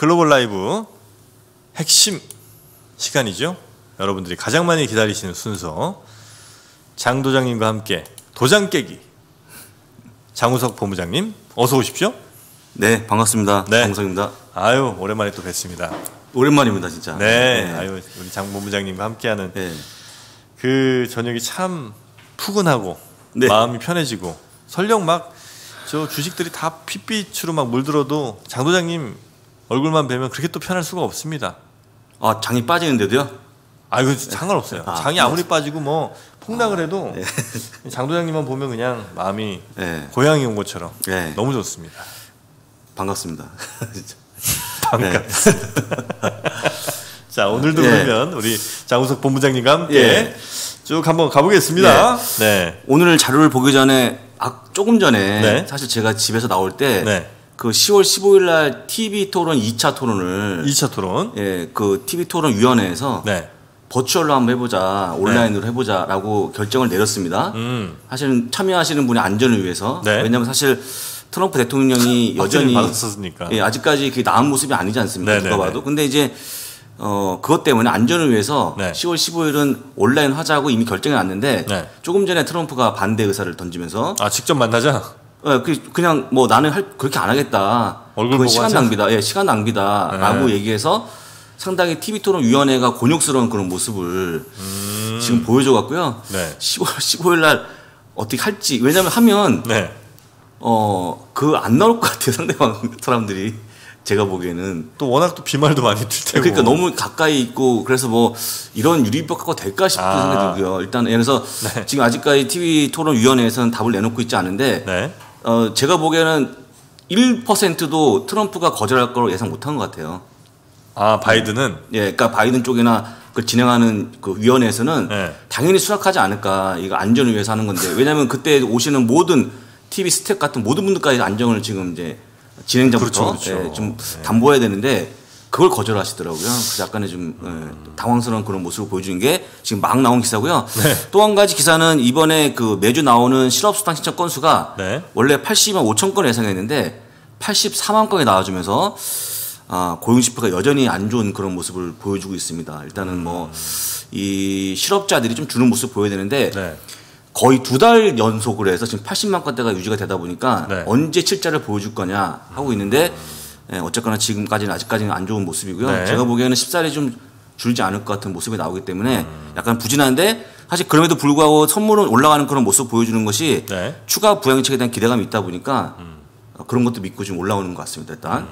글로벌 라이브 핵심 시간이죠. 여러분들이 가장 많이 기다리시는 순서, 장 도장님과 함께 도장 깨기. 장우석 본부장님 어서 오십시오. 네, 반갑습니다. 네. 장우석입니다. 아유, 오랜만에 또 뵙습니다. 오랜만입니다, 진짜. 네, 네. 아유, 우리 장 본부장님과 함께하는 네. 그 저녁이 참 푸근하고 네. 마음이 편해지고, 설령 막 저 주식들이 다 핏빛으로 막 물들어도 장 도장님 얼굴만 뵈면 그렇게 또 편할 수가 없습니다. 아, 장이 빠지는데도요? 아, 이거 상관없어요. 아, 장이 아무리 빠지고 뭐 폭락을 해도 네. 장 도장님만 보면 그냥 마음이 네. 고향에 온 것처럼 네. 너무 좋습니다. 반갑습니다. 진짜. 반갑습니다. 자, 오늘도 네. 그러면 우리 장우석 본부장님과 함께 예. 쭉 한번 가보겠습니다. 네. 오늘 자료를 보기 전에, 조금 전에, 네. 사실 제가 집에서 나올 때, 네. 그 10월 15일 날 TV 토론 2차 토론을, 2차 토론. 예, 그 TV 토론 위원회에서 네. 버추얼로 한번 해보자, 온라인으로 해보자라고 결정을 내렸습니다. 사실은 참여하시는 분의 안전을 위해서. 네. 왜냐하면 사실 트럼프 대통령이 여전히 받았었으니까. 예, 아직까지 그게 나은 모습이 아니지 않습니까? 네네네. 누가 봐도. 근데 이제 그것 때문에 안전을 위해서 네. 10월 15일은 온라인 하자고 이미 결정이 났는데 네. 조금 전에 트럼프가 반대 의사를 던지면서 아, 직접 만나자. 그냥 뭐 나는 그렇게 안 하겠다. 얼굴 그건 보고 시간 하자? 낭비다. 예, 시간 낭비다라고 네. 얘기해서 상당히 TV 토론 위원회가 곤욕스러운 그런 모습을 지금 보여줘 갖고요. 네. 10월 15일 날 어떻게 할지. 왜냐면 하면 네. 그 안 나올 것 같아요. 상대방 사람들이. 제가 보기에는 또 워낙 또 비말도 많이 들 테고. 그러니까 너무 가까이 있고 그래서 뭐 이런 유리벽 갖고 될까 싶은 생각이 들고요. 일단 그래서 네. 지금 아직까지 TV 토론 위원회에서는 답을 내놓고 있지 않은데 네. 제가 보기에는 1%도 트럼프가 거절할 거로 예상 못한 것 같아요. 아, 바이든은. 예, 그러니까 바이든 쪽이나 그 진행하는 그 위원회에서는 네. 당연히 수락하지 않을까. 이거 안전을 위해서 하는 건데 왜냐하면 그때 오시는 모든 TV 스태프 같은 모든 분들까지 안정을 지금 이제 진행자부터 그렇죠. 예, 좀 담보해야 되는데 그걸 거절하시더라고요. 그래서 약간의 좀 당황스러운 그런 모습을 보여주는 게 지금 막 나온 기사고요. 네. 또 한 가지 기사는 이번에 그 매주 나오는 실업수당 신청 건수가 네. 원래 80만 5천 건 예상했는데 84만 건이 나와주면서 고용지표가 여전히 안 좋은 그런 모습을 보여주고 있습니다. 일단은 뭐 이 실업자들이 좀 주는 모습 보여야 되는데 네. 거의 2달 연속으로 해서 지금 80만 건대가 유지가 되다 보니까 네. 언제 칠자를 보여줄 거냐 하고 있는데 어쨌거나 지금까지는 아직까지는 안 좋은 모습이고요. 네. 제가 보기에는 10살이 좀 줄지 않을 것 같은 모습이 나오기 때문에 약간 부진한데 사실 그럼에도 불구하고 선물은 올라가는 그런 모습 보여주는 것이 네. 추가 부양책에 대한 기대감이 있다 보니까 그런 것도 믿고 지금 올라오는 것 같습니다. 일단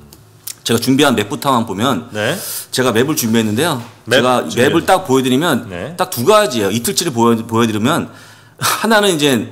제가 준비한 맵부터만 보면 네. 제가 맵을 준비했는데요. 맵 제가 준비했네. 맵을 딱 보여드리면 네. 딱 두 가지예요. 이틀치를 보여드리면 하나는 이제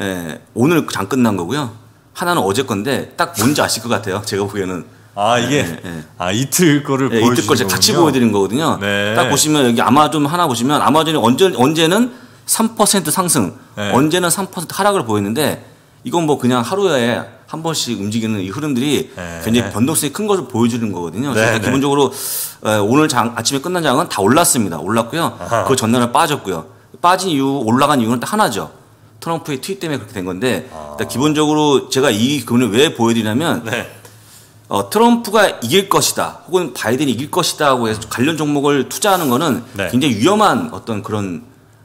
오늘 장 끝난 거고요. 하나는 어제 건데 딱 뭔지 아실 것 같아요. 제가 보기에는 아, 이게 이틀 거를 보여주는 이틀 걸 제가 같이 보여드린 거거든요. 네. 딱 보시면 여기 아마존 하나 보시면 아마존이 언제는 3% 상승, 네. 언제는 3% 하락을 보였는데 이건 뭐 그냥 하루에 한 번씩 움직이는 이 흐름들이 네. 굉장히 변동성이 큰 것을 보여주는 거거든요. 네, 그러니까 네. 기본적으로 오늘 아침에 끝난 장은 다 올랐습니다. 올랐고요. 아하. 그 전날은 빠졌고요. 빠진 이유, 올라간 이유는 딱 하나죠. 트럼프의 트윗 때문에 그렇게 된 건데 일단 기본적으로 제가 이 그림을 왜 보여드리냐면 네. 트럼프가 이길 것이다 혹은 바이든이 이길 것이다 하고 해서 관련 종목을 투자하는 거는 네. 굉장히 위험한 어떤 그런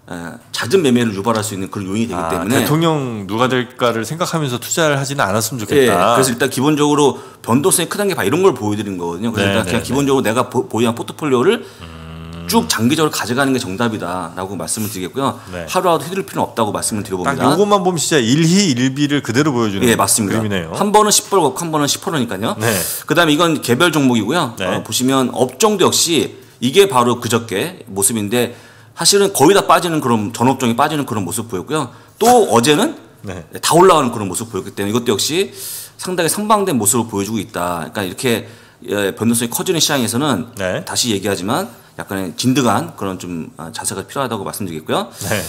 잦은 매매를 유발할 수 있는 그런 요인이 되기 때문에 대통령 누가 될까를 생각하면서 투자를 하지는 않았으면 예, 좋겠다. 그래서 일단 기본적으로 변동성이 크다는 게 바로 이런 걸 보여드린 거거든요. 그래서 네, 일단 네, 그냥 네. 기본적으로 내가 보유한 포트폴리오를 쭉 장기적으로 가져가는 게 정답이다라고 말씀을 드리겠고요. 네. 하루라도 휘둘릴 필요는 없다고 말씀을 딱 드려봅니다. 요것만 보면 진짜 일희일비를 그대로 보여주는 예, 맞습니다. 그림이네요. 한 번은 10%고 한 번은 10%니까요. 네. 그다음에 이건 개별 종목이고요. 네. 보시면 업종도 역시 이게 바로 그저께 모습인데 사실은 거의 다 빠지는 그런 전업종이 빠지는 그런 모습 보였고요. 또 어제는 네. 다 올라가는 그런 모습 보였기 때문에 이것도 역시 상당히 상방된 모습을 보여주고 있다. 그러니까 이렇게 변동성이 커지는 시장에서는 네. 다시 얘기하지만 약간의 진득한 그런 좀 자세가 필요하다고 말씀드리겠고요. 네.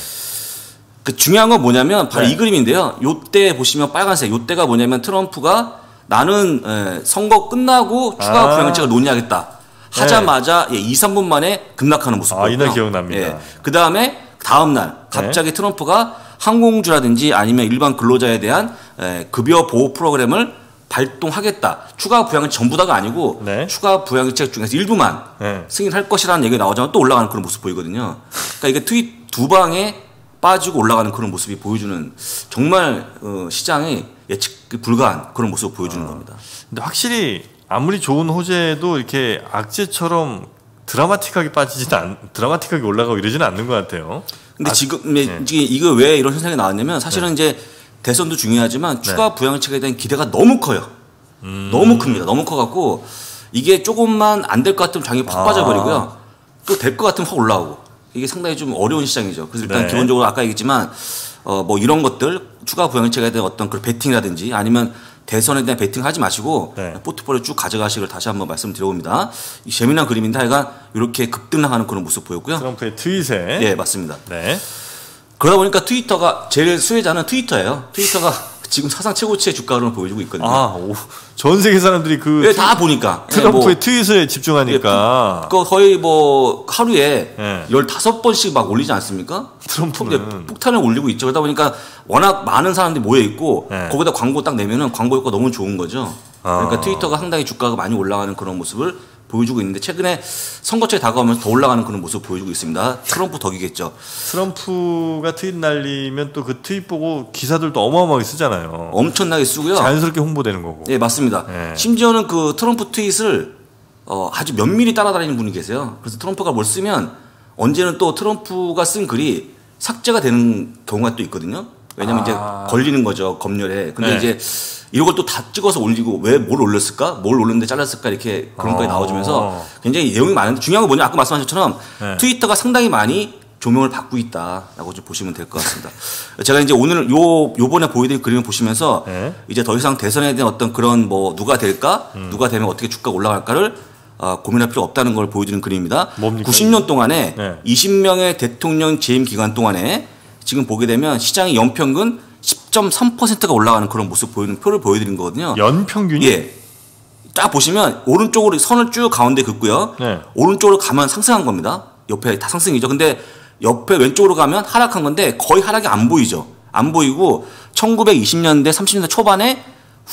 그 중요한 건 뭐냐면 바로 네. 이 그림인데요. 요때 보시면 빨간색 요때가 뭐냐면 트럼프가 나는 선거 끝나고 추가 부양책을 논의하겠다 하자마자 2, 3분 만에 급락하는 모습 보였고요. 이날 기억납니다. 그다음에 다음 날 갑자기 트럼프가 항공주라든지 아니면 일반 근로자에 대한 급여 보호 프로그램을 발동하겠다. 추가 부양책 전부다가 아니고 네. 추가 부양책 중에서 일부만 네. 승인할 것이라는 얘기가 나오자마자 또 올라가는 그런 모습 보이거든요. 그러니까 이게 트윗 두 방에 빠지고 올라가는 그런 모습이 보여주는 정말 시장의 예측 불가한 그런 모습을 보여주는 겁니다. 근데 확실히 아무리 좋은 호재도 이렇게 악재처럼 드라마틱하게 올라가고 이러지는 않는 것 같아요. 근데 지금 이거 왜 이런 현상이 나왔냐면 사실은 이제 대선도 중요하지만 추가 부양책에 대한 기대가 너무 커요. 너무 큽니다. 너무 커갖고 이게 조금만 안 될 것 같으면 장이 팍 빠져버리고요. 또 될 것 같으면 확 올라오고 이게 상당히 좀 어려운 시장이죠. 그래서 일단 기본적으로 아까 얘기했지만 뭐 이런 것들 추가 부양책에 대한 어떤 그 베팅이라든지 아니면 대선에 대한 베팅 하지 마시고 포트폴리오 쭉 가져가시길 다시 한번 말씀드려봅니다. 이 재미난 그림인데 하여간 이렇게 급등하는 그런 모습 보였고요. 트럼프의 트윗에. 네, 맞습니다. 네. 그러다 보니까 트위터가 제일 수혜자는 트위터예요. 트위터가 지금 사상 최고치의 주가 흐름을 보여주고 있거든요. 전 세계 사람들이 다 보니까 트럼프의 트윗에 집중하니까 거의 뭐 하루에 15번씩 막 올리지 않습니까? 트럼프는 폭탄을 올리고 있죠. 그러다 보니까 워낙 많은 사람들이 모여 있고 거기다 광고 딱 내면은 광고 효과 너무 좋은 거죠. 그러니까 트위터가 상당히 주가가 많이 올라가는 그런 모습을 보여주고 있는데 최근에 선거철이 다가오면서 더 올라가는 그런 모습을 보여주고 있습니다. 트럼프 덕이겠죠. 트럼프가 트윗 날리면 또 그 트윗 보고 기사들도 어마어마하게 쓰잖아요. 엄청나게 쓰고요. 자연스럽게 홍보되는 거고. 네, 맞습니다. 심지어는 그 트럼프 트윗을 아주 면밀히 따라다니는 분이 계세요. 그래서 트럼프가 뭘 쓰면 언제는 또 트럼프가 쓴 글이 삭제가 되는 경우가 또 있거든요. 왜냐면 이제 걸리는 거죠, 검열에. 근데 이제 이런 걸 또 다 찍어서 올리고 왜 뭘 올렸을까? 뭘 올렸는데 잘랐을까? 이렇게 그런 거에 나와주면서 굉장히 내용이 많은데 중요한 건 뭐냐? 아까 말씀하신 것처럼 트위터가 상당히 많이 조명을 받고 있다라고 좀 보시면 될 것 같습니다. 제가 이제 오늘 요번에 보여드릴 그림을 보시면서 이제 더 이상 대선에 대한 어떤 그런 뭐 누가 될까? 누가 되면 어떻게 주가가 올라갈까를 고민할 필요 없다는 걸 보여주는 그림입니다. 뭡니까? 90년 동안에 20명의 대통령 재임 기간 동안에 지금 보게 되면 시장의 연평균 10.3%가 올라가는 그런 모습 보이는 표를 보여드린 거거든요. 연평균이? 예. 딱 보시면 오른쪽으로 선을 쭉 가운데 긋고요. 오른쪽으로 가면 상승한 겁니다. 옆에 다 상승이죠. 근데 옆에 왼쪽으로 가면 하락한 건데 거의 하락이 안 보이죠. 안 보이고 1920년대 30년대 초반에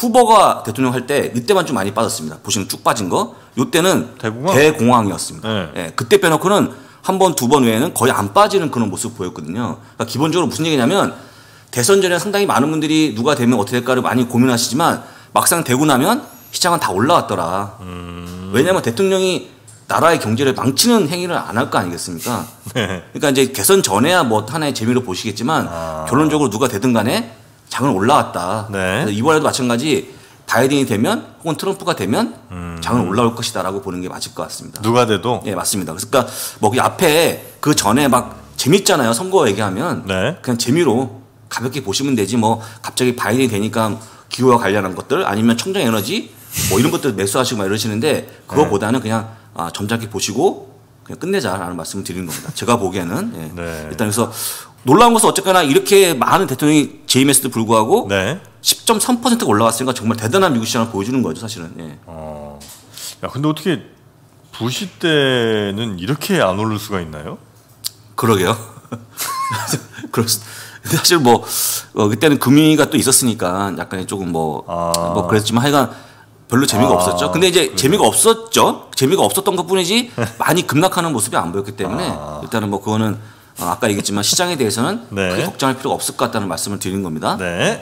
후보가 대통령 할 때 이때만 좀 많이 빠졌습니다. 보시면 쭉 빠진 거. 이때는 대공황이었습니다. 예. 그때 빼놓고는 한 번, 두 번 외에는 거의 안 빠지는 그런 모습 보였거든요. 그러니까 기본적으로 무슨 얘기냐면 대선 전에 상당히 많은 분들이 누가 되면 어떻게 될까를 많이 고민하시지만 막상 되고 나면 시장은 다 올라왔더라. 왜냐하면 대통령이 나라의 경제를 망치는 행위를 안 할 거 아니겠습니까? 그러니까 이제 개선 전에야 뭐 하나의 재미로 보시겠지만 결론적으로 누가 되든 간에 장은 올라왔다. 그래서 이번에도 마찬가지 바이든이 되면 혹은 트럼프가 되면 장은 올라올 것이다라고 보는 게 맞을 것 같습니다. 누가 돼도? 네, 맞습니다. 그러니까 뭐 그 앞에 그 전에 막 재밌잖아요. 선거 얘기하면 그냥 재미로 가볍게 보시면 되지 뭐 갑자기 바이든이 되니까 기후와 관련한 것들 아니면 청정 에너지 뭐 이런 것들 매수하시고 막 이러시는데 그거보다는 그냥 점잖게 보시고 그냥 끝내자라는 말씀을 드리는 겁니다. 제가 보기에는 일단 그래서 놀라운 것은 어쨌거나 이렇게 많은 대통령이 재임했음에도 불구하고 10.3%가 올라갔으니까 정말 대단한 미국 시장을 보여주는 거죠, 사실은. 야, 근데 어떻게 부시 때는 이렇게 안 오를 수가 있나요? 그러게요. 근데 사실 뭐 그때는 금융위기가 또 있었으니까 약간 조금 뭐 그랬지만 하여간 별로 재미가 없었죠. 근데 이제 재미가 없었죠. 재미가 없었던 것뿐이지 많이 급락하는 모습이 안 보였기 때문에 일단은 뭐 그거는 아까 얘기했지만 시장에 대해서는 크게 걱정할 필요가 없을 것 같다는 말씀을 드리는 겁니다.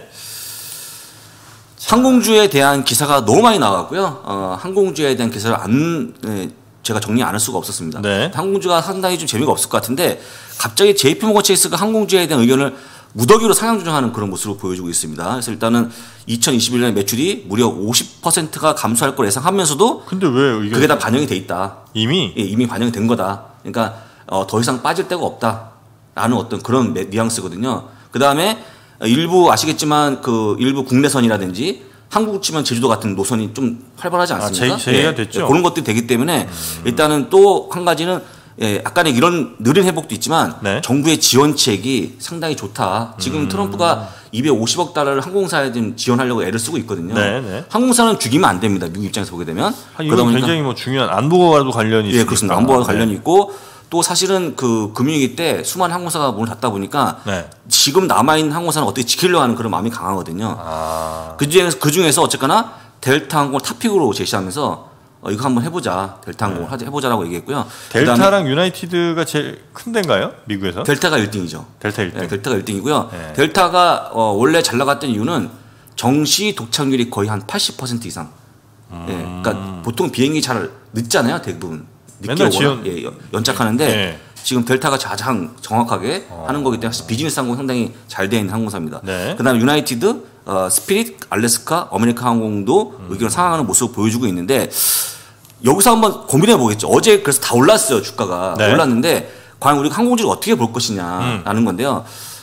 항공주에 대한 기사가 너무 많이 나왔고요. 항공주에 대한 기사를 제가 정리 안 할 수가 없었습니다. 항공주가 상당히 좀 재미가 없을 것 같은데 갑자기 JP모건 체이스가 항공주에 대한 의견을 무더기로 상향 조정하는 그런 모습을 보여주고 있습니다. 그래서 일단은 2021년 매출이 무려 50%가 감소할 걸 예상하면서도 근데 왜 그게 다 반영이 돼 있다. 이미 반영이 된 거다. 그러니까 더 이상 빠질 데가 없다라는 어떤 그런 뉘앙스거든요. 그 다음에 일부 아시겠지만 그 일부 국내선이라든지 한국 치면 제주도 같은 노선이 좀 활발하지 않습니까? 제의가 됐죠. 그런 것들이 되기 때문에 일단은 또 한 가지는 약간의 이런 느린 회복도 있지만 정부의 지원책이 상당히 좋다. 지금 트럼프가 250억 달러를 항공사에 좀 지원하려고 애를 쓰고 있거든요. 항공사는 죽이면 안 됩니다. 미국 입장에서 보게 되면. 이건 굉장히 뭐 중요한 안보와도 관련이 있습니다. 그렇습니다. 안보와 관련이 있고 또 사실은 그 금융위기 때 수많은 항공사가 문을 닫다 보니까 지금 남아있는 항공사는 어떻게 지키려고 하는 그런 마음이 강하거든요. 그 중에서 어쨌거나 델타 항공을 탑픽으로 제시하면서 이거 한번 해보자. 델타 항공을 해보자라고 얘기했고요. 델타랑 유나이티드가 제일 큰 데인가요? 미국에서? 델타가 1등이죠. 델타 1등. 네, 델타가 1등이고요. 네. 델타가 원래 잘 나갔던 이유는 정시 독착률이 거의 한 80% 이상. 네, 그러니까 보통 비행기 잘 늦잖아요. 대부분. 늦게 오거나 연착하는데 네. 지금 델타가 가장 정확하게 하는 거기 때문에 비즈니스 항공 상당히 잘 되어 있는 항공사입니다. 네. 그다음에 유나이티드, 스피릿, 알래스카, 아메리카 항공도 의견을 상항하는 모습을 보여주고 있는데 여기서 한번 고민해 보겠죠. 어제 그래서 다 올랐어요. 주가가. 네. 올랐는데 과연 우리가 항공주를 어떻게 볼 것이냐라는 건데요.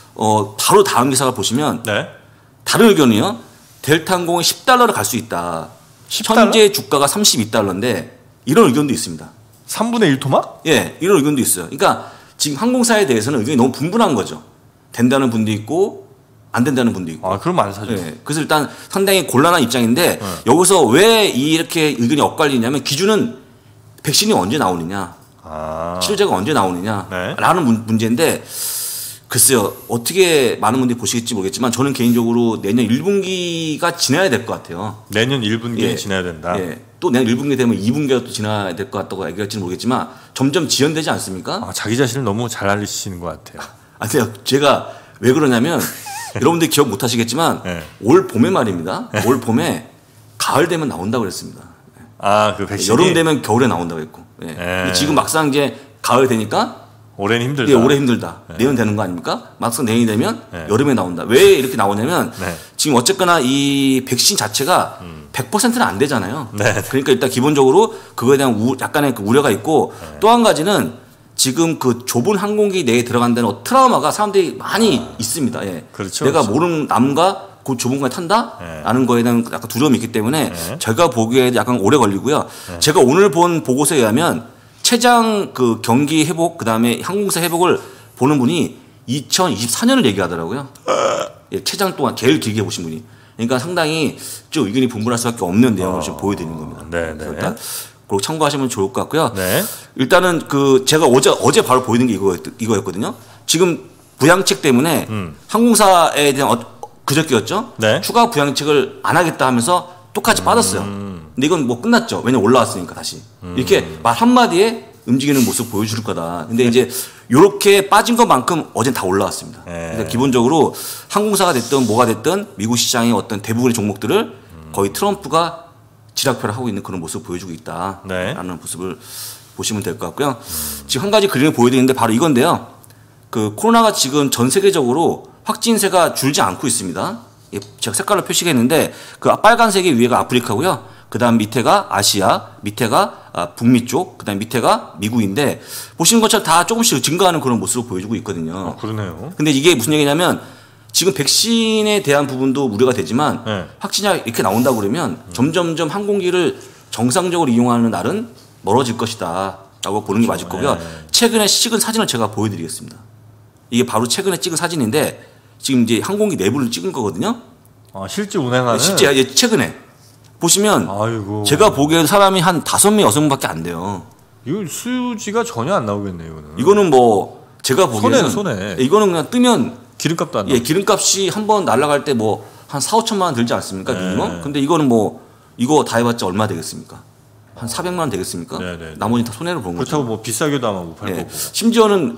바로 다음 기사를 보시면 네. 다른 의견이요. 델타 항공이 $10를 갈 수 있다. 10달러? 현재 주가가 $32인데 이런 의견도 있습니다. 3분의 1 토막? 예, 이런 의견도 있어요. 그러니까 지금 항공사에 대해서는 의견이 너무 분분한 거죠. 된다는 분도 있고 안 된다는 분도 있고. 아, 그럼 안 사죠. 예, 그래서 일단 상당히 곤란한 입장인데 여기서 왜 이렇게 의견이 엇갈리냐면 기준은 백신이 언제 나오느냐, 치료제가 언제 나오느냐 라는 문제인데 글쎄요. 어떻게 많은 분들이 보시겠지 모르겠지만 저는 개인적으로 내년 1분기가 지나야 될 것 같아요. 내년 1분기는 지나야 된다. 예. 또 내년 1분기 되면 2분기가 또 지나야 될 것 같다고 얘기할지는 모르겠지만 점점 지연되지 않습니까? 자기 자신을 너무 잘 알리시는 것 같아요. 아니요. 제가 왜 그러냐면 여러분들이 기억 못 하시겠지만 올 봄에 말입니다. 올 봄에 가을 되면 나온다고 그랬습니다. 그 백신이? 여름 되면 겨울에 나온다고 했고. 지금 막상 이제 가을 되니까 올해는 힘들다. 예, 올해 힘들다. 내년 되는 거 아닙니까? 막상 내년이 되면 여름에 나온다. 왜 이렇게 나오냐면 지금 어쨌거나 이 백신 자체가 100%는 안 되잖아요. 그러니까 일단 기본적으로 그거에 대한 약간의 그 우려가 있고 또 한 가지는 지금 그 좁은 항공기 내에 들어간다는 트라우마가 사람들이 많이 있습니다. 예. 그렇죠. 내가 모르는 남과 그 좁은 공간에 탄다? 라는 거에 대한 약간 두려움이 있기 때문에 제가 보기에 약간 오래 걸리고요. 제가 오늘 본 보고서에 의하면 최장 그 경기 회복 그다음에 항공사 회복을 보는 분이 2024년을 얘기하더라고요. 예, 최장 동안 제일 길게 보신 분이. 그러니까 상당히 좀 의견이 분분할 수밖에 없는 내용을 지금 보여드리는 겁니다. 일단 그리고 참고하시면 좋을 것 같고요. 일단은 그 제가 어제 바로 보이는 게 이거였거든요. 지금 부양책 때문에 항공사에 대한 그저께였죠. 추가 부양책을 안 하겠다 하면서 똑같이 빠졌어요. 근데 이건 뭐 끝났죠. 왜냐면 올라왔으니까 다시. 이렇게 말 한마디에 움직이는 모습 보여줄 거다. 근데 이제 요렇게 빠진 것만큼 어젠 다 올라왔습니다. 그래서 기본적으로 항공사가 됐든 뭐가 됐든 미국 시장의 어떤 대부분의 종목들을 거의 트럼프가 지락표를 하고 있는 그런 모습을 보여주고 있다라는 모습을 보시면 될 것 같고요. 지금 한 가지 그림을 보여드리는데 바로 이건데요. 그 코로나가 지금 전 세계적으로 확진세가 줄지 않고 있습니다. 제가 색깔로 표시했는데 그 빨간색이 위에가 아프리카고요. 그 다음 밑에가 아시아, 밑에가 북미 쪽, 그 다음 밑에가 미국인데 보시는 것처럼 다 조금씩 증가하는 그런 모습을 보여주고 있거든요. 그러네요. 근데 이게 무슨 얘기냐면 지금 백신에 대한 부분도 우려가 되지만 확진이 이렇게 나온다고 그러면 점점점 항공기를 정상적으로 이용하는 날은 멀어질 것이다 라고 보는 게 맞을 거고요. 최근에 찍은 사진을 제가 보여드리겠습니다. 이게 바로 최근에 찍은 사진인데 지금 이제 항공기 내부를 찍은 거거든요. 실제 운행하는? 실제 최근에. 보시면 아이고. 제가 보기에는 사람이 한 5명, 6명밖에 안 돼요. 이거 수지가 전혀 안 나오겠네요. 이거는 뭐 제가 보기에는 손해. 이거는 그냥 뜨면 기름값도 안 나오고. 기름값이 한번 날아갈 때 뭐 한 4, 5천만 원 들지 않습니까? 미니멈? 근데 이거는 뭐 이거 다 해봤자 얼마 되겠습니까? 한 400만 원 되겠습니까? 나머지는 다 손해를 보는 거죠. 그렇다고 뭐 비싸게도 아마 못 팔 거고. 심지어는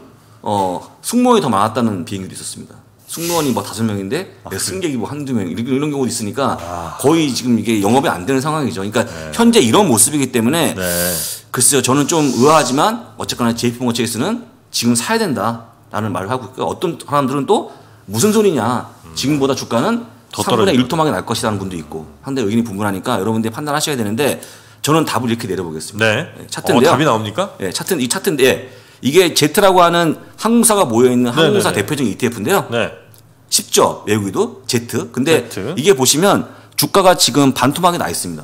승무원이 더 많았다는 비행기도 있었습니다. 승무원이 뭐 5명인데 승객이 뭐 한두 명 이런 경우도 있으니까 거의 지금 이게 영업이 안 되는 상황이죠. 그러니까 현재 이런 모습이기 때문에 글쎄요. 저는 좀 의아하지만 어쨌거나 JP모처에서는 지금 사야 된다라는 말을 하고 있고요. 어떤 사람들은 또 무슨 소리냐. 지금보다 주가는 더 3분의 1 토막이 날 것이라는 분도 있고 상당히 의견이 분분하니까 여러분들이 판단하셔야 되는데 저는 답을 이렇게 내려보겠습니다. 차트인데요. 답이 나옵니까? 이 차트인데 이게 제트라고 하는 항공사가 모여있는 항공사 대표적인 ETF인데요. 쉽죠? 외국에도 제트. 근데 이게 보시면 주가가 지금 반토막이 나 있습니다.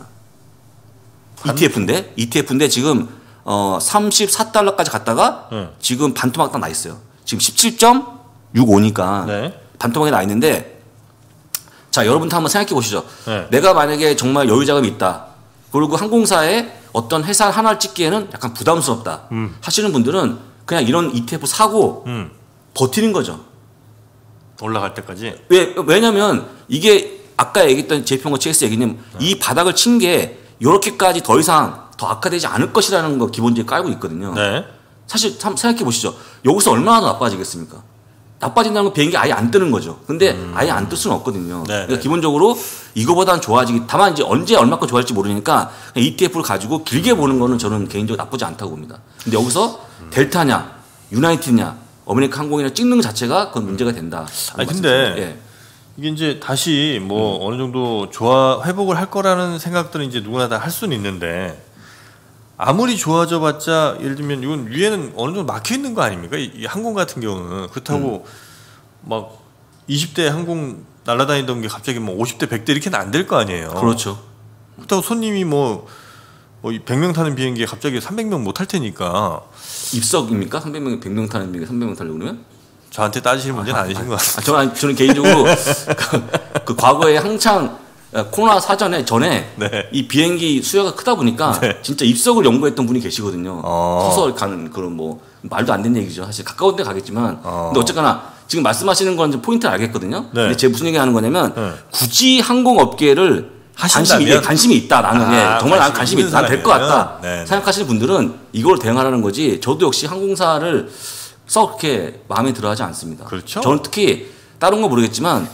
ETF인데 지금 34달러까지 갔다가 지금 반토막 딱 나 있어요. 지금 17.65니까 반토막이 나 있는데 자, 여러분도 한번 생각해 보시죠. 내가 만약에 정말 여유 자금이 있다. 그리고 항공사에 어떤 회사 하나를 찍기에는 약간 부담스럽다 하시는 분들은 그냥 이런 ETF 사고 버티는 거죠. 올라갈 때까지. 왜냐면 이게 아까 얘기했던 JP모건 체이스 얘기는 이 바닥을 친 게 이렇게까지 더 이상 더 악화되지 않을 것이라는 거 기본적으로 깔고 있거든요. 네. 사실 참 생각해 보시죠. 여기서 얼마나 더 나빠지겠습니까? 나빠진다는 건 비행기 아예 안 뜨는 거죠. 근데 아예 안 뜰 수는 없거든요. 네, 그러니까 기본적으로 이거보다는 좋아지기, 다만 이제 언제 얼마큼 좋아질지 모르니까 ETF를 가지고 길게 보는 거는 저는 개인적으로 나쁘지 않다고 봅니다. 근데 여기서 델타냐, 유나이티드냐, 어메리칸 항공이나 찍는 것 자체가 그건 문제가 된다. 아니 근데 이게 이제 다시 뭐 어느 정도 회복을 할 거라는 생각들은 이제 누구나 다 할 수는 있는데 아무리 좋아져봤자 예를 들면 이건 위에는 어느 정도 막혀 있는 거 아닙니까? 이 항공 같은 경우는 그렇다고 막 20대 항공 날아다니던 게 갑자기 뭐 50대 100대 이렇게는 안 될 거 아니에요. 그렇죠. 그렇다고 손님이 뭐 100명 타는 비행기에 갑자기 300명 못 탈 테니까 입석입니까? 300명, 100명 타는 비행기 300명 타려고 그러면? 저한테 따지실 문제는 아니신 것 같아요. 저는 개인적으로 그 과거에 한창 코로나 전에 네. 이 비행기 수요가 크다 보니까 네. 진짜 입석을 연구했던 분이 계시거든요. 서서 가는 그런 뭐 말도 안 되는 얘기죠. 사실 가까운 데 가겠지만 근데 어쨌거나 지금 말씀하시는 건 포인트를 알겠거든요. 네. 근데 제가 무슨 얘기 하는 거냐면 굳이 항공업계를 관심이 있다. 나는 정말 나는 관심이 있다. 될 것 같다. 네. 생각하시는 분들은 이걸 대응하라는 거지. 저도 역시 항공사를 썩 그렇게 마음에 들어하지 않습니다. 그렇죠. 저는 특히 다른 건 모르겠지만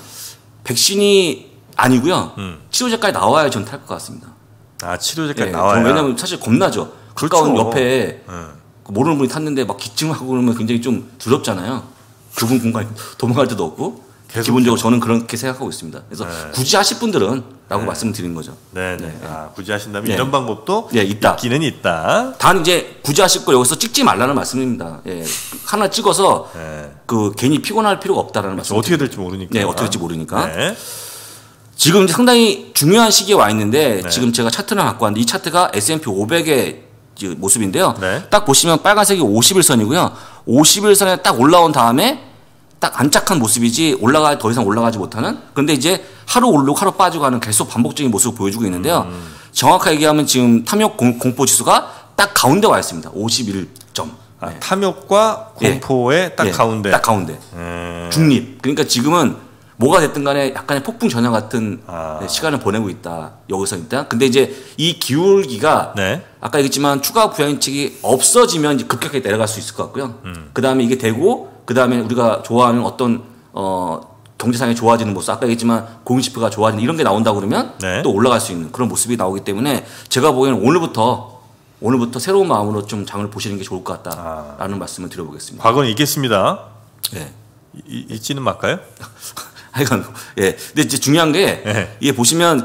백신이 아니고요. 치료제까지 나와야 전 탈 것 같습니다. 아 치료제까지 나와야. 왜냐하면 사실 겁나죠. 그렇죠. 가까운 옆에 모르는 분이 탔는데 막 기침하고 그러면 굉장히 좀 두렵잖아요. 그분 공간 도망갈 데도 없고. 기본적으로 저는 그렇게 생각하고 있습니다. 그래서 굳이 하실 분들은 라고 말씀을 드린 거죠. 네네. 아, 굳이 하신다면 이런 방법도 있다. 있기는 있다. 단 이제 굳이 하실 거 여기서 찍지 말라는 말씀입니다. 하나 찍어서 그 괜히 피곤할 필요가 없다라는 말씀. 어떻게 될지 모르니까. 네, 어떻게 될지 모르니까. 네. 지금 이제 상당히 중요한 시기에 와 있는데 지금 제가 차트를 갖고 왔는데 이 차트가 S&P 500의 모습인데요. 딱 보시면 빨간색이 50일선이고요. 50일선에 딱 올라온 다음에 딱 안착한 모습이지 더 이상 올라가지 못하는. 그런데 이제 하루 오르고 하루 빠지고 하는 계속 반복적인 모습을 보여주고 있는데요. 정확하게 얘기하면 지금 탐욕 공포 지수가 딱 가운데 와 있습니다. 51점. 탐욕과 공포의 딱 가운데. 딱 가운데. 중립. 그러니까 지금은 뭐가 됐든 간에 약간의 폭풍 전야 같은 시간을 보내고 있다. 여기서 일단. 근데 이제 이 기울기가 아까 얘기했지만 추가 부양책이 없어지면 이제 급격하게 내려갈 수 있을 것 같고요. 그 다음에 이게 되고 그 다음에 우리가 좋아하는 어떤 경제상에 좋아지는 모습, 아까 얘기했지만 고용지표가 좋아지는 이런 게 나온다 그러면 또 올라갈 수 있는 그런 모습이 나오기 때문에 제가 보기에는 오늘부터 새로운 마음으로 좀 장을 보시는 게 좋을 것 같다라는 말씀을 드려보겠습니다. 과거는 있겠습니다. 네. 있지는 말까요? 하여간 근데 이제 중요한 게 이게 보시면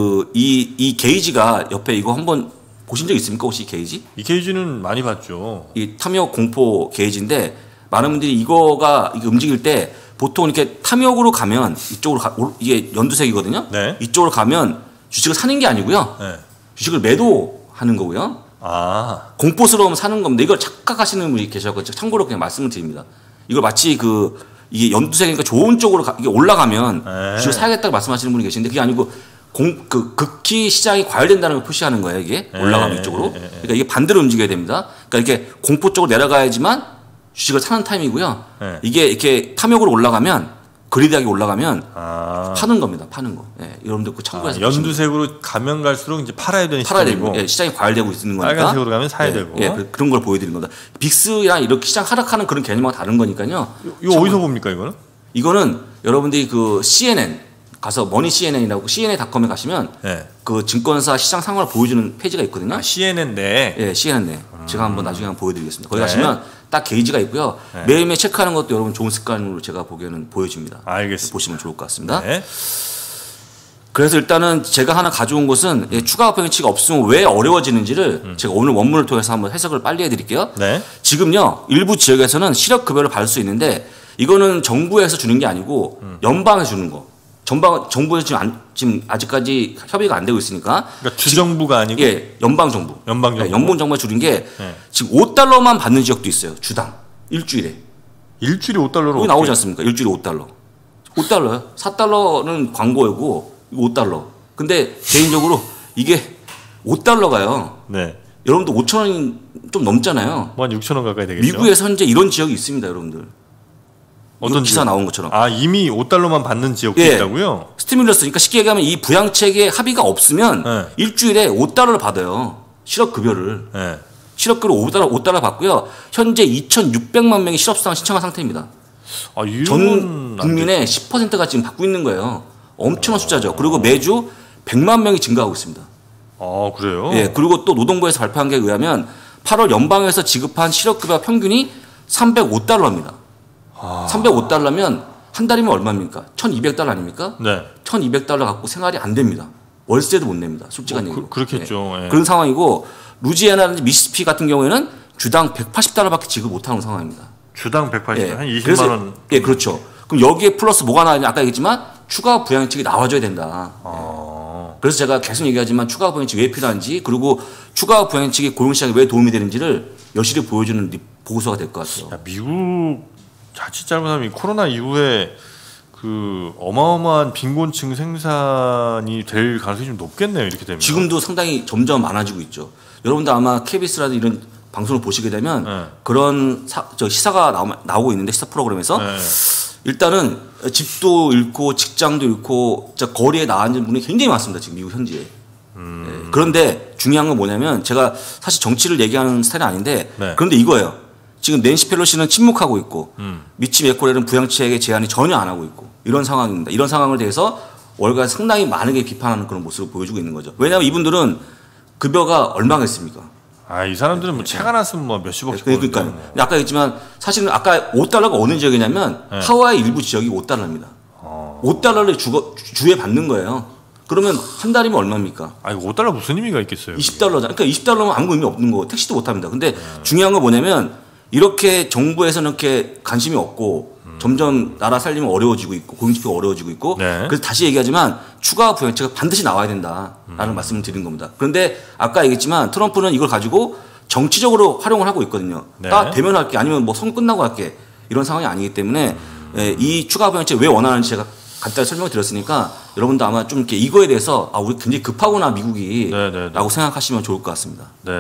이 게이지가 옆에 이거 한번 보신 적 있습니까? 혹시 게이지? 이 게이지는 많이 봤죠. 이 탐욕 공포 게이지인데 많은 분들이 이거 움직일 때 보통 이렇게 탐욕으로 가면 이쪽으로 이게 연두색이거든요. 이쪽으로 가면 주식을 사는 게 아니고요. 주식을 매도하는 거고요. 공포스러우면 사는 겁니다. 이걸 착각하시는 분이 계셔서 참고로 그냥 말씀을 드립니다. 이걸 마치 이게 연두색이니까 좋은 쪽으로 이게 올라가면 주식을 사야겠다고 말씀하시는 분이 계신데 그게 아니고 극히 시장이 과열된다는 걸 표시하는 거예요. 이게 올라가면 이쪽으로. 그러니까 이게 반대로 움직여야 됩니다. 그러니까 이렇게 공포 쪽으로 내려가야지만 주식을 사는 타임이고요. 이게 이렇게 탐욕으로 올라가면 그리드하게 올라가면 파는 겁니다. 파는 거. 여러분들 그 참고해서 연두색으로 가면 갈수록 이제 팔아야 되는 시장이고 시장이 과열되고 있는 거니까 빨간색으로 가면 사야 되고 그런 걸 보여드리는 겁니다. 빅스랑 이렇게 시장 하락하는 그런 개념과 다른 거니까요. 이거 어디서 봅니까 이거는? 이거는 여러분들이 그 CNN 가서 머니 CNN이라고 CNN.com에 가시면 그 증권사 시장 상황을 보여주는 페이지가 있거든요. CNN 내. CNN 내. 제가 한번 나중에 한번 보여드리겠습니다. 거기 가시면 딱 게이지가 있고요. 매일매일 체크하는 것도 여러분 좋은 습관으로 제가 보기에는 보여집니다. 알겠습니다. 보시면 좋을 것 같습니다. 그래서 일단은 제가 하나 가져온 것은 추가 부양치가 없으면 왜 어려워지는지를 제가 오늘 원문을 통해서 한번 해석을 빨리 해드릴게요. 지금요 일부 지역에서는 실업급여를 받을 수 있는데 이거는 정부에서 주는 게 아니고 연방에서 주는 거. 정부에서 지금 아직까지 협의가 안 되고 있으니까. 그러니까 주정부가 아니고 연방정부. 연방정부가 줄인 게 지금 $5만 받는 지역도 있어요. 주당 일주일에 5달러로 여기 나오지 않습니까? 일주일에 $5. $5요. $4는 광고이고 $5. 근데 개인적으로 이게 $5가요. 여러분들 5,000원이 좀 넘잖아요. 뭐 한 6,000원 가까이 되겠죠. 미국에서 현재 이런 지역이 있습니다, 여러분들. 어떤 기사 나온 것처럼. 아, 이미 5달러만 받는 지역도 예. 있다고요? 스티뮬러스. 그러니까 쉽게 얘기하면 이 부양책에 합의가 없으면 네. 일주일에 5달러를 받아요. 실업급여를. 네. 실업급여 5달러 받고요. 현재 2,600만 명이 실업수당 신청한 상태입니다. 아, 전 국민의 10%가 지금 받고 있는 거예요. 엄청난 숫자죠. 그리고 매주 100만 명이 증가하고 있습니다. 아, 그래요? 예, 그리고 또 노동부에서 발표한 게 의하면 8월 연방에서 지급한 실업급여 평균이 305달러입니다. 305달러면 한 달이면 얼마입니까? 1,200달러 아닙니까? 네. 1,200달러 갖고 생활이 안 됩니다. 월세도 못 냅니다. 솔직한 얘기로. 그렇겠죠. 예. 예. 그런 상황이고 루지애나라든지 미시시피 같은 경우에는 주당 180달러밖에 지급 못하는 상황입니다. 주당 180, 예. 한 20만 그래서, 원. 예, 그렇죠. 그럼 여기에 플러스 뭐가 나왔냐? 아까 얘기했지만 추가 부양책이 나와줘야 된다. 그래서 제가 계속 얘기하지만 추가 부양책이 왜 필요한지 그리고 추가 부양책이 고용시장에 왜 도움이 되는지를 여실히 보여주는 보고서가 될 것 같아요. 야, 미국 자칫 잘못하면 이 코로나 이후에 그 어마어마한 빈곤층 생산이 될 가능성이 좀 높겠네요. 이렇게 되면. 지금도 상당히 점점 많아지고 있죠. 여러분들 아마 KBS라든 이런 방송을 보시게 되면 네. 그런 시사가 나오고 있는데 시사 프로그램에서 네. 일단은 집도 잃고 직장도 잃고 진짜 거리에 나앉은 분이 굉장히 많습니다. 지금 미국 현지에. 네. 그런데 중요한 건 뭐냐면 제가 사실 정치를 얘기하는 스타일이 아닌데 네. 그런데 이거예요. 지금 낸시 펠로시는 침묵하고 있고 미치 메코렐은 부양책의 제안이 전혀 안 하고 있고 이런 상황입니다. 이런 상황을 대해서 월가 상당히 많은 비판하는 그런 모습을 보여주고 있는 거죠. 왜냐하면 이분들은 급여가 얼마겠습니까? 아, 이 사람들은 뭐 채가 났으면 뭐 몇십억씩 그러니까요. 벌는데 뭐. 아까 얘기했지만 사실은 아까 5달러가 어느 지역이냐면 네. 하와이 일부 지역이 5달러입니다. 5달러를 주에 받는 거예요. 그러면 한 달이면 얼마입니까? 아, 이거 5달러 무슨 의미가 있겠어요? 20달러잖아요. 그러니까 20달러면 아무 의미 없는 거고 택시도 못 합니다. 근데 중요한 건 뭐냐면 이렇게 정부에서는 이렇게 관심이 없고 점점 나라 살림은 어려워지고 있고 고용지표가 어려워지고 있고 네. 그래서 다시 얘기하지만 추가 부양책가 반드시 나와야 된다라는 말씀을 드린 겁니다. 그런데 아까 얘기했지만 트럼프는 이걸 가지고 정치적으로 활용을 하고 있거든요. 네. 딱 대면할게 아니면 뭐 선거 끝나고 할게 이런 상황이 아니기 때문에 이 추가 부양책 왜 원하는지 제가 간단히 설명을 드렸으니까 여러분도 아마 좀 이렇게 이거에 대해서 아 우리 굉장히 급하구나 미국이 라고 생각하시면 좋을 것 같습니다. 네.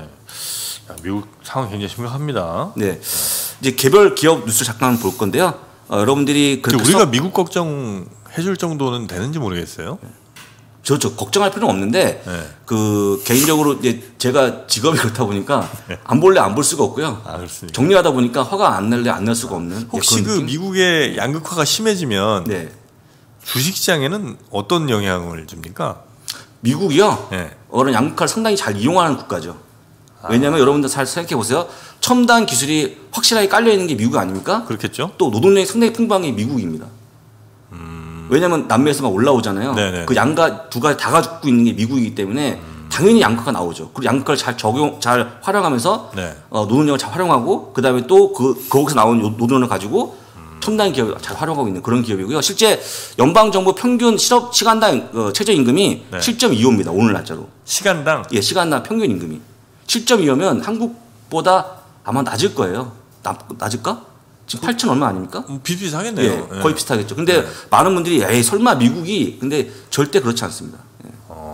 야, 미국 상황 굉장히 심각합니다. 네. 이제 개별 기업 뉴스 잠깐 볼 건데요. 여러분들이 우리가 미국 걱정 해줄 정도는 되는지 모르겠어요. 저 걱정할 필요는 없는데 네. 그 개인적으로 이제 제가 직업이 그렇다 보니까 안 볼래 안 볼 수가 없고요. 아, 그렇습니까? 정리하다 보니까 화가 안 날래 안 날 수가 없는. 혹시 그 미국의 양극화가 심해지면 네. 주식시장에는 어떤 영향을 줍니까? 미국이요. 네. 그런 양극화를 상당히 잘 이용하는 국가죠. 왜냐하면 여러분들 잘 생각해 보세요. 첨단 기술이 확실하게 깔려 있는 게 미국 아닙니까? 그렇겠죠. 또 노동력이 상당히 풍부한 게 미국입니다. 왜냐하면 남미에서 막 올라오잖아요. 네네. 그 양가 두 가지 다 가지고 있는 게 미국이기 때문에 당연히 양극화가 나오죠. 그리고 양극화를 잘 활용하면서 네. 노동력을 잘 활용하고 그다음에 또 거기서 나온 노동력을 가지고 첨단 기업을 잘 활용하고 있는 그런 기업이고요. 실제 연방 정부 평균 실업 시간당 최저임금이 네. 7.25입니다. 오늘 날짜로. 시간당. 예, 시간당 평균 임금이 7.25면 한국보다 아마 낮을 거예요. 낮을까? 지금 8천 얼마 아닙니까? 비슷비슷하겠네요. 예, 예. 거의 비슷하겠죠. 근데 많은 분들이 에이 설마 미국이 근데 절대 그렇지 않습니다. 예.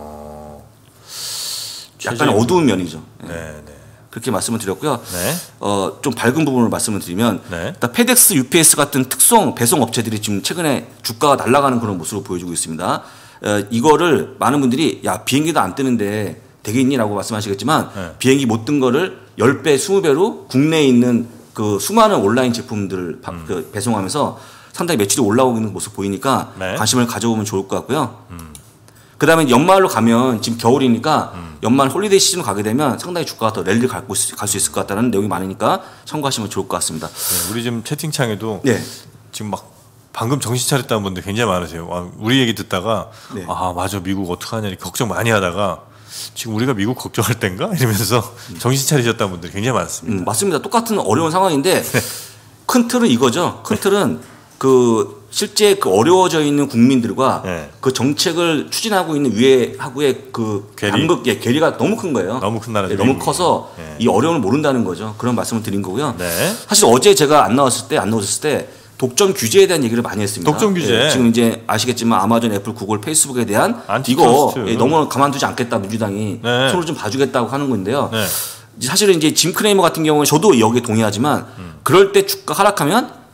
약간 어두운 면이죠. 예. 네, 네. 그렇게 말씀을 드렸고요. 네. 좀 밝은 부분을 말씀을 드리면 네. 페덱스, UPS 같은 특송 배송 업체들이 지금 최근에 주가가 날아가는 그런 모습을 보여주고 있습니다. 이거를 많은 분들이 야 비행기도 안 뜨는데 되겠니라고 말씀하시겠지만 네. 비행기 못 뜬 거를 10배, 20배로 국내에 있는 그 수많은 온라인 제품들을 배송하면서 상당히 매출이 올라오고 있는 모습 보이니까 네. 관심을 가져보면 좋을 것 같고요. 그다음에 연말로 가면 지금 겨울이니까 연말 홀리데이 시즌 가게 되면 상당히 주가가 더 랠리를 갈 수 있을 것 같다는 내용이 많으니까 참고하시면 좋을 것 같습니다. 네, 우리 지금 채팅창에도 네. 지금 막 방금 정신 차렸다는 분들 굉장히 많으세요. 우리 얘기 듣다가 네. 아 맞아 미국 어떡하냐 이렇게 걱정 많이 하다가 지금 우리가 미국 걱정할 땐가 이러면서 정신 차리셨다는 분들이 굉장히 많습니다. 맞습니다. 똑같은 어려운 상황인데 큰 틀은 이거죠. 큰 틀은 실제 어려워져 있는 국민들과 네. 그 정책을 추진하고 있는 위에하고의 그 괴리가 너무 큰 거예요. 너무 큰 나라죠. 너무 커서 네. 이 어려움을 모른다는 거죠. 그런 말씀을 드린 거고요. 네. 사실 어제 제가 안 나왔을 때 독점 규제에 대한 얘기를 많이 했습니다. 독점 규제. 예, 지금 이제 아시겠지만 아마존, 애플, 구글, 페이스북에 대한 안티트러스트. 이거 너무 가만두지 않겠다 민주당이 네. 손을 좀 봐주겠다고 하는 건데요. 네. 사실은 이제 짐 크레이머 같은 경우는 저도 여기에 동의하지만 그럴 때 주가 하락하면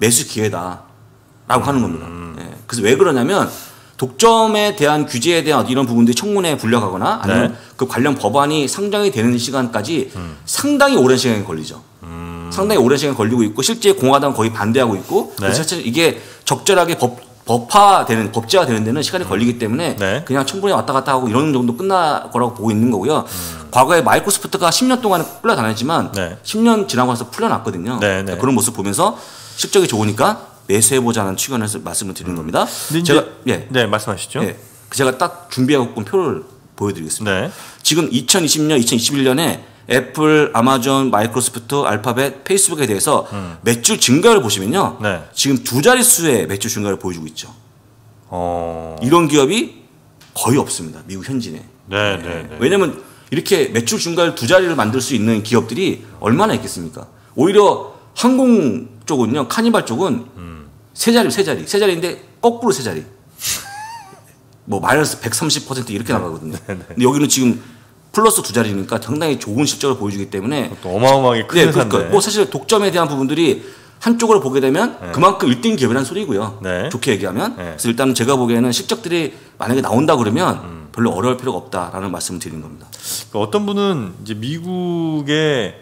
매수 기회다라고 하는 겁니다. 예. 그래서 왜 그러냐면 독점에 대한 규제에 대한 이런 부분들이 청문회에 불려가거나 아니면 그 관련 법안이 상정이 되는 시간까지 상당히 오랜 시간이 걸리죠. 상당히 오랜 시간이 걸리고 있고 실제 공화당 거의 반대하고 있고 그래서 사실 이게 적절하게 법제화 되는 데는 시간이 걸리기 때문에 그냥 청문회 왔다 갔다 하고 이런 정도 끝날 거라고 보고 있는 거고요. 과거에 마이크로소프트가 10년 동안 끌려다녔지만 10년 지나고 나서 풀려났거든요. 그런 모습 보면서 실적이 좋으니까 매수해보자는 측면에서 말씀을 드리는 겁니다. 제가 말씀하시죠. 제가 딱 준비하고 온 표를 보여드리겠습니다. 지금 2020년, 2021년에 애플, 아마존, 마이크로소프트, 알파벳, 페이스북에 대해서 매출 증가를 보시면요. 지금 두 자릿수의 매출 증가를 보여주고 있죠. 이런 기업이 거의 없습니다. 미국 현지에. 왜냐하면 이렇게 매출 증가를 두 자리를 만들 수 있는 기업들이 얼마나 있겠습니까? 오히려 항공 쪽은요, 카니발 쪽은 세 자리인데 거꾸로 세 자리. 뭐 마이너스 130% 이렇게 나가거든요. 근데 여기는 지금 플러스 두 자리니까 상당히 좋은 실적을 보여주기 때문에 또 어마어마하게 큰 회사인데. 그러니까 뭐 사실 독점에 대한 부분들이 한쪽으로 보게 되면 그만큼 1등 기업이라는 소리고요. 좋게 얘기하면. 그래서 일단은 제가 보기에는 실적들이 만약에 나온다 그러면 별로 어려울 필요가 없다라는 말씀을 드리는 겁니다. 그러니까 어떤 분은 이제 미국의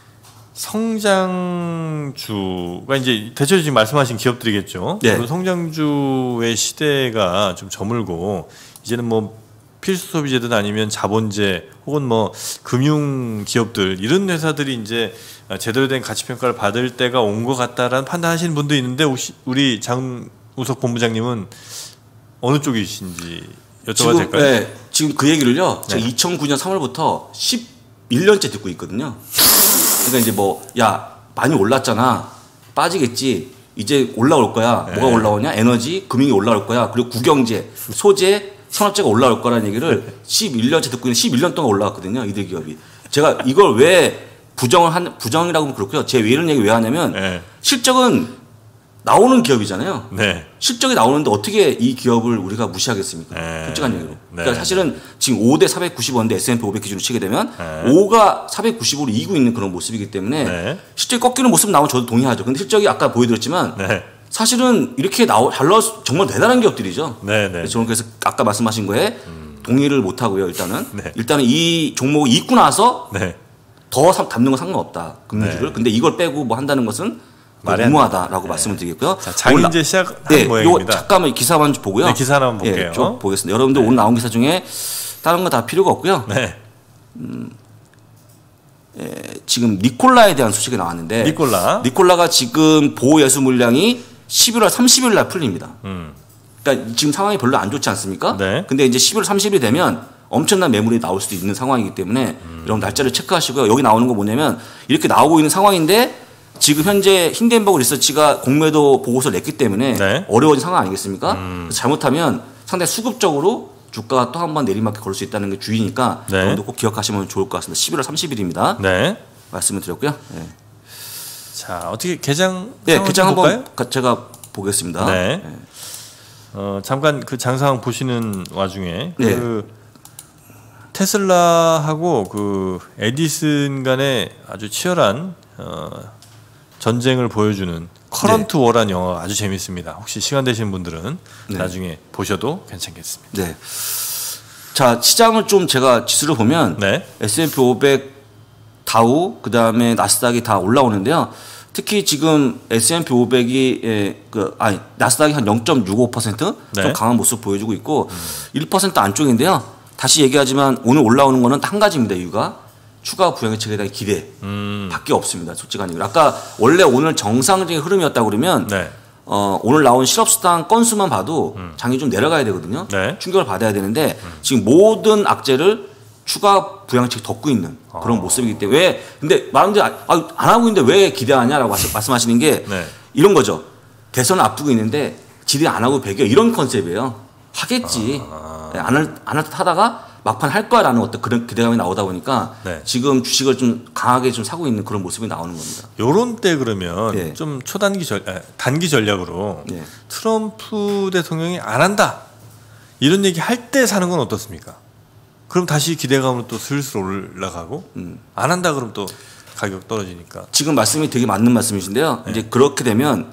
성장주가 이제 대체로 지금 말씀하신 기업들이겠죠. 그 성장주의 시대가 좀 저물고 이제는 뭐 필수 소비재든 아니면 자본재 혹은 뭐 금융 기업들 이런 회사들이 이제 제대로 된 가치 평가를 받을 때가 온 것 같다라는 판단하시는 분도 있는데 혹시 우리 장우석 본부장님은 어느 쪽이신지 여쭤봐도 될까요? 지금 그 얘기를요. 제가 2009년 3월부터 11년째 듣고 있거든요. 그러니까 이제 뭐 야 많이 올랐잖아. 빠지겠지. 이제 올라올 거야. 뭐가 올라오냐? 에너지, 금융이 올라올 거야. 그리고 국영재, 소재, 산업재가 올라올 거라는 얘기를 11년째 듣고 있는 11년 동안 올라왔거든요. 이들 기업이. 제가 이걸 왜 부정이라고 하면 그렇고요. 제가 이런 얘기 왜 하냐면 실적은 나오는 기업이잖아요. 실적이 나오는데 어떻게 이 기업을 우리가 무시하겠습니까? 솔직한 얘기로. 그러니까 사실은 지금 5대 490원인데 S&P 500 기준으로 치게 되면 5가 490으로 이기고 있는 그런 모습이기 때문에 실적이 꺾이는 모습 나오면 저도 동의하죠. 근데 실적이 아까 보여드렸지만 사실은 이렇게 잘 나와서 정말 대단한 기업들이죠. 저는 그래서 아까 말씀하신 거에 동의를 못 하고요. 일단은 이 종목을 잊고 나서 더 담는 건 상관없다. 금융주를. 근데 이걸 빼고 뭐 한다는 것은 무모하다라고 말씀을 드리겠고요. 자, 장인제 시작한 모양입니다. 잠깐만 기사만 보고요. 기사 한번 볼게요. 쭉 보겠습니다. 여러분들 오늘 나온 기사 중에 다른 거 다 필요가 없고요. 지금 니콜라에 대한 소식이 나왔는데 니콜라가 지금 보호 예수 물량이 11월 30일 날 풀립니다. 그러니까 지금 상황이 별로 안 좋지 않습니까? 근데 이제 11월 30일이 되면 엄청난 매물이 나올 수도 있는 상황이기 때문에 여러분 날짜를 체크하시고요. 여기 나오는 거 뭐냐면 이렇게 나오고 있는 상황인데 지금 현재 힌덴버그 리서치가 공매도 보고서를 냈기 때문에 어려워진 상황 아니겠습니까? 잘못하면 상당히 수급적으로 주가가 또 한 번 내리막길 걸을 수 있다는 게 주의니까 여러분도 꼭 기억하시면 좋을 것 같습니다. 11월 30일입니다. 말씀을 드렸고요. 자, 어떻게 개장 개장 한번 제가 보겠습니다. 잠깐 그 장상 보시는 와중에 그 테슬라하고 그 에디슨 간의 아주 치열한 전쟁을 보여주는 커런트 워라는 영화가 아주 재밌습니다. 혹시 시간 되시는 분들은 나중에 보셔도 괜찮겠습니다. 자, 시장을 좀 제가 지수를 보면 S&P 500, 다우, 그 다음에 나스닥이 다 올라오는데요. 특히 지금 S&P 500이 나스닥이 한 0.65% 좀 강한 모습 보여주고 있고 1% 안쪽인데요. 다시 얘기하지만 오늘 올라오는 거는 한 가지입니다. 이유가 추가 부양책에 대한 기대 밖에 없습니다. 솔직한 얘기로. 아까 원래 오늘 정상적인 흐름이었다고 그러면 오늘 나온 실업수당 건수만 봐도 장이 좀 내려가야 되거든요. 충격을 받아야 되는데 지금 모든 악재를 추가 부양책 덮고 있는 그런 모습이기 때문에 근데 말하는데 안 하고 있는데 왜 기대하냐라고 말씀하시는 게 이런 거죠. 대선을 앞두고 있는데 지들이 안 하고 배겨 이런 컨셉이에요. 하겠지. 안 할 듯 하다가 막판 할 거야라는 어떤 그런 기대감이 나오다 보니까 지금 주식을 좀 강하게 좀 사고 있는 그런 모습이 나오는 겁니다. 요런 때 그러면 좀 단기 전략으로 트럼프 대통령이 안 한다 이런 얘기 할 때 사는 건 어떻습니까? 그럼 다시 기대감으로 또 슬슬 올라가고 안 한다 그러면 또 가격 떨어지니까. 지금 말씀이 되게 맞는 말씀이신데요. 이제 그렇게 되면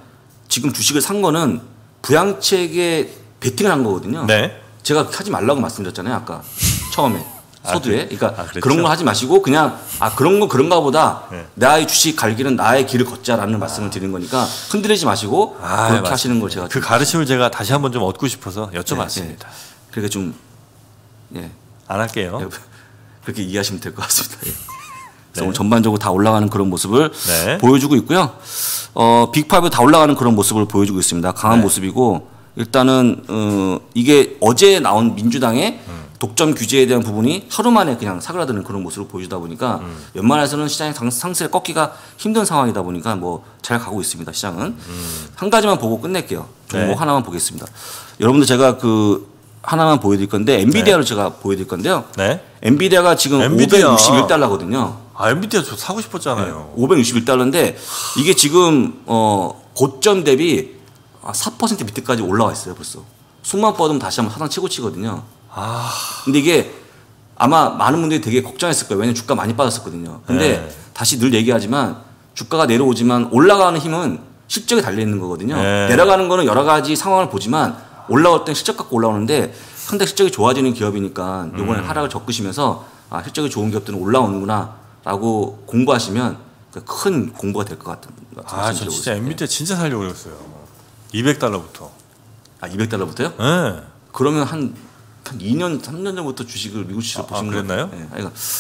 지금 주식을 산 거는 부양책에 베팅을 한 거거든요. 네. 제가 하지 말라고 말씀드렸잖아요. 아까 처음에 서두에. 그러니까 그랬죠? 그런 거 하지 마시고 그냥 그런 거 그런가 보다. 네. 나의 주식 갈 길은 나의 길을 걷자라는 말씀을 드린 거니까 흔들리지 마시고 그렇게 맞습니다. 하시는 걸 제가 그 가르침을 제가 다시 한번 좀 얻고 싶어서 여쭤봤습니다. 예. 그러니까 좀 예. 안 할게요. 그렇게 이해하시면 될 것 같습니다. 예. 그래서 네. 오늘 전반적으로 다 올라가는 그런 모습을 네. 보여주고 있고요. 빅5 다 올라가는 그런 모습을 보여주고 있습니다. 강한 네. 모습이고 일단은 이게 어제 나온 민주당의 독점 규제에 대한 부분이 하루 만에 그냥 사그라드는 그런 모습을 보여주다 보니까 웬만해서는 시장의 상승을 꺾기가 힘든 상황이다 보니까 뭐 잘 가고 있습니다. 시장은 한 가지만 보고 끝낼게요. 종목 네. 하나만 보겠습니다. 여러분들 제가 그 하나만 보여드릴 건데 엔비디아를 제가 보여드릴 건데요. 네. 엔비디아가 지금 엔비디아. 561달러거든요. 엔비디아 저 사고 싶었잖아요. 561달러인데 이게 지금 고점 대비 4% 밑에까지 올라와 있어요. 벌써 숨만 뻗으면 다시 한번 하단 최고치거든요. 근데 이게 아마 많은 분들이 되게 걱정했을 거예요. 왜냐면 주가 많이 빠졌었거든요. 근데 네. 다시 늘 얘기하지만 주가가 내려오지만 올라가는 힘은 실적에 달려 있는 거거든요. 네. 내려가는 거는 여러 가지 상황을 보지만 올라올 땐 실적 갖고 올라오는데 상당히 실적이 좋아지는 기업이니까 이번에 하락을 겪으시면서 실적이 좋은 기업들은 올라오는구나라고 공부하시면 큰 공부가 될 것 같은. 저 진짜 엔비디아 진짜 살려고 그랬어요. 200달러부터. 200달러부터요? 네. 그러면 한 2년, 3년 전부터 주식을 미국 주식을 보신 거예요? 그랬나요? 네.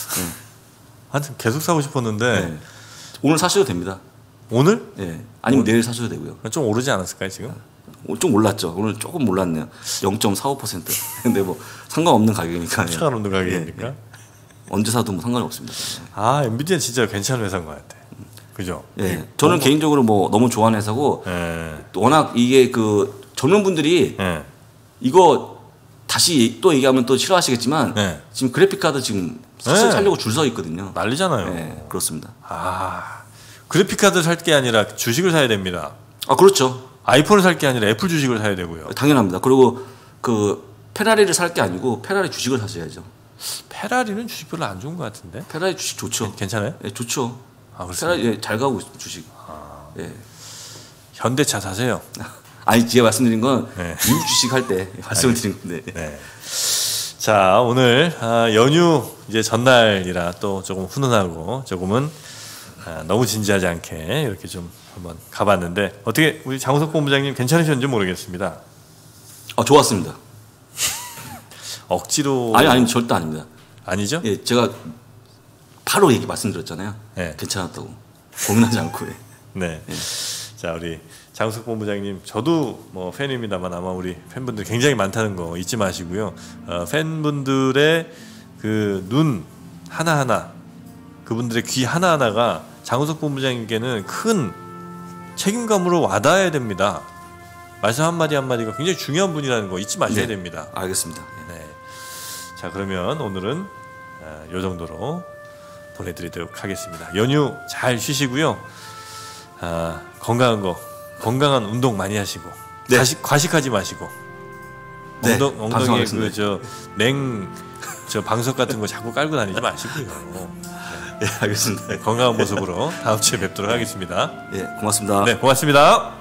하여튼 계속 사고 싶었는데 네. 오늘 사셔도 됩니다. 오늘? 네. 아니면 내일 사셔도 되고요. 좀 오르지 않았을까요 지금? 좀 올랐죠. 오늘 조금 올랐네요. 0.45%. 근데 뭐 상관없는 가격이니까. 상관없는 가격이니까. 언제 사도 뭐 상관이 없습니다. 엔비디아 진짜 괜찮은 회사인 것 같아. 그죠? 예. 저는 개인적으로 뭐 너무 좋아하는 회사고 워낙 이게 그 젊은 분들이 이거 다시 또 얘기하면 또 싫어하시겠지만 지금 그래픽 카드 지금 사려고 줄 서 있거든요. 난리잖아요. 네, 그렇습니다. 그래픽 카드 살 게 아니라 주식을 사야 됩니다. 그렇죠. 아이폰을 살 게 아니라 애플 주식을 사야 되고요. 당연합니다. 그리고 그 페라리를 살 게 아니고 페라리 주식을 사셔야죠. 페라리는 주식 별로 안 좋은 것 같은데? 페라리 주식 좋죠. 괜찮아요? 네, 좋죠. 그렇습니까? 페라리 잘 가고 있습니다. 주식. 예. 현대차 사세요. 아니 제가 말씀드린 건 네. 미국 주식 할 때 말씀을 드린 건데. 네. 자 오늘 연휴 이제 전날이라 또 조금 훈훈하고 조금은 너무 진지하지 않게 이렇게 좀 한번 가봤는데 어떻게 우리 장우석 본부장님 괜찮으셨는지 모르겠습니다. 좋았습니다. 억지로 아니 절대 아닙니다. 아니죠? 예, 제가 바로 얘기 말씀드렸잖아요. 네. 괜찮았다고 고민하지 않고. 네. 자 우리 장우석 본부장님 저도 뭐 팬입니다만 아마 우리 팬분들 굉장히 많다는 거 잊지 마시고요. 팬분들의 그 눈 하나하나 그분들의 귀 하나하나가 장우석 본부장님께는 큰 책임감으로 와닿아야 됩니다. 말씀 한마디 한마디가 굉장히 중요한 분이라는 거 잊지 마셔야 됩니다. 알겠습니다. 네. 자 그러면 오늘은 이 정도로 보내드리도록 하겠습니다. 연휴 잘 쉬시고요. 건강한 운동 많이 하시고 네. 과식하지 마시고 네, 엉덩이에 저 방석 같은 거 자꾸 깔고 다니지 마시고요. 예, 알겠습니다. 건강한 모습으로 다음 주에 뵙도록 하겠습니다. 예, 고맙습니다. 네, 고맙습니다.